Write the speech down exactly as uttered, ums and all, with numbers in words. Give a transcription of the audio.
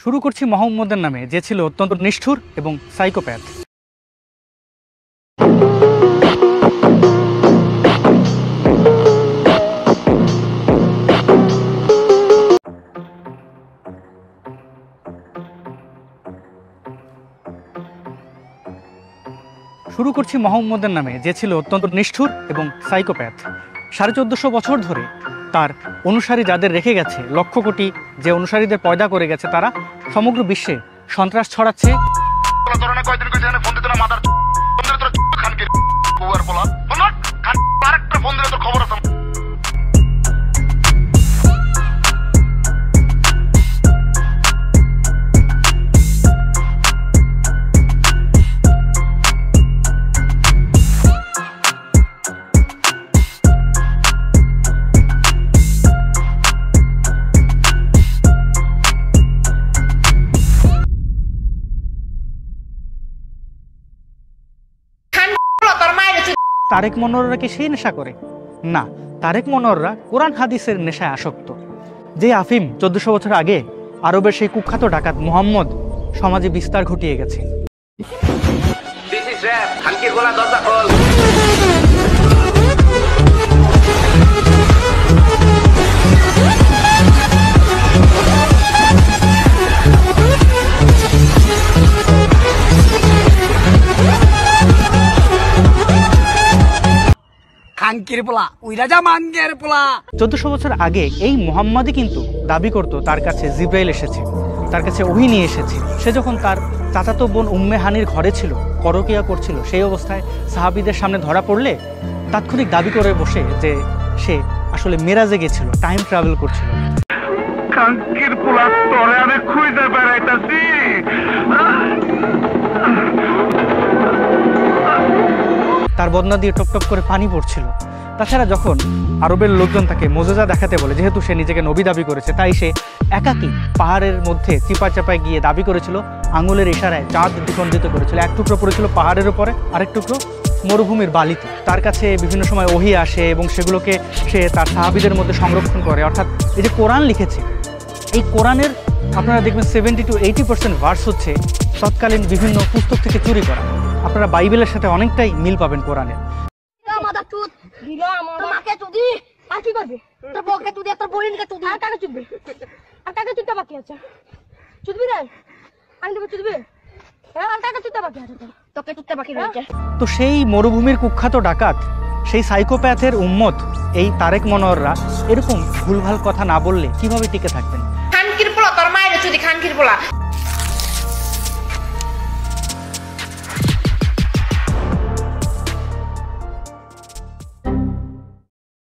শুরু করছি মোহাম্মদের নামে, যে ছিল অত্যন্ত নিষ্ঠুর এবং সাইকোপ্যাথ। শুরু করছি মোহাম্মদের নামে, যে ছিল অত্যন্ত নিষ্ঠুর এবং সাইকোপ্যাথ। সাড়ে চোদ্দশো বছর ধরে তার অনুসারী যাদের রেখে গেছে, লক্ষ কোটি যে অনুসারীদের পয়দা করে গেছে, তারা সমগ্র বিশ্বে সন্ত্রাস ছড়াচ্ছে। তারেক মনোয়াররা কি সেই নেশা করে? না, তারেক মনোয়াররা কোরআন হাদিসের নেশায় আসক্ত। যে আফিম চোদ্দশো বছর আগে আরবের সেই কুখ্যাত ডাকাত মুহাম্মদ সমাজে বিস্তার ঘটিয়ে গেছে। চোদ্দশো বছর আগে এই মুহাম্মদই কিন্তু দাবি করত তার কাছে জিব্রাইল এসেছে, তার কাছে ওহী নিয়ে এসেছে। সে যখন তার চাচাতো বোন উম্মে হানির ঘরে ছিল, পরকিয়া করছিল, সেই অবস্থায় সাহাবীদের সামনে ধরা পড়লে তাৎক্ষণিক দাবি করে বসে যে সে আসলে মেরাজে গেছিল, টাইম ট্রাভেল করছিল। তার বদনা দিয়ে টপ টপ করে পানি পড়ছিল। তাছাড়া যখন আরবের লোকজন তাকে মোজেজা দেখাতে বলে, যেহেতু সে নিজেকে নবী দাবি করেছে, তাই সে একাকী পাহাড়ের মধ্যে চিপা চাপায় গিয়ে দাবি করেছিল, আঙুলের ইশারায় চাঁদ দ্বিখণ্ডিত করেছিল। এক টুকরো পড়েছিল পাহাড়ের উপরে, আরেক টুকরো মরুভূমির বালিতে। তার কাছে বিভিন্ন সময় ওহী আসে এবং সেগুলোকে সে তার সাহাবীদের মধ্যে সংরক্ষণ করে। অর্থাৎ এই যে কোরআন লিখেছে, এই কোরআনের আপনারা দেখবেন seventy two eighty percent verse হচ্ছে তৎকালীন বিভিন্ন পুস্তক থেকে চুরি করা। আপনারা বাইবেলের সাথে অনেকটাই মিল পাবেন কোরআনে। তো সেই মরুভূমির কুখ্যাত ডাকাত, সেই সাইকোপ্যাথের উম্মত এই তারেক মনোয়াররা এরকম ভুলভাল কথা না বললে কিভাবে টিকে থাকবেন? খানকির পোলা, তোর মায়ের চুদি খানকির পোলা।